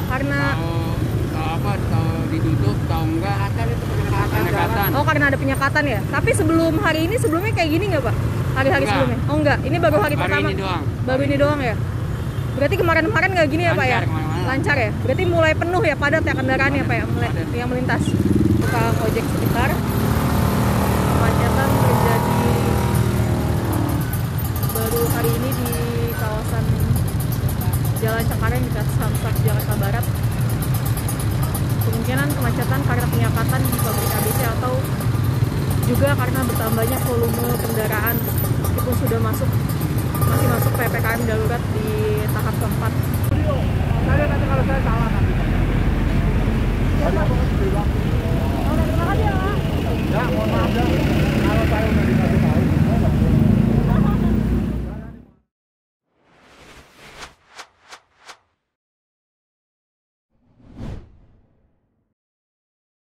Karena tahu apa? Tahu ditutup, tahu enggak? Penyekatan. oh karena ada penyekatan ya. Tapi sebelumnya kayak gini nggak Pak? Hari-hari Enggak. sebelumnya? Oh enggak, ini baru hari pertama. Ini doang. Baru ini doang ya. Berarti kemarin-kemarin nggak gini ya Pak ya? Lancar, kemana-mana. Lancar ya. Berarti mulai penuh ya, padat ya kendaraan ya Pak ya, yang melintas. Tukang ojek sekitar. Kemacetan terjadi baru hari ini di kawasan Jalan Cengkareng di Samsat Jakarta Barat. Kemungkinan kemacetan karena penyekatan di pabrik ABC atau juga karena bertambahnya volume kendaraan meskipun sudah masih masuk PPKM darurat di tahap keempat. Saya nanti kalau saya salah nanti. Terima kasih ya. Ya, mohon maaf ya. Kalau saya udah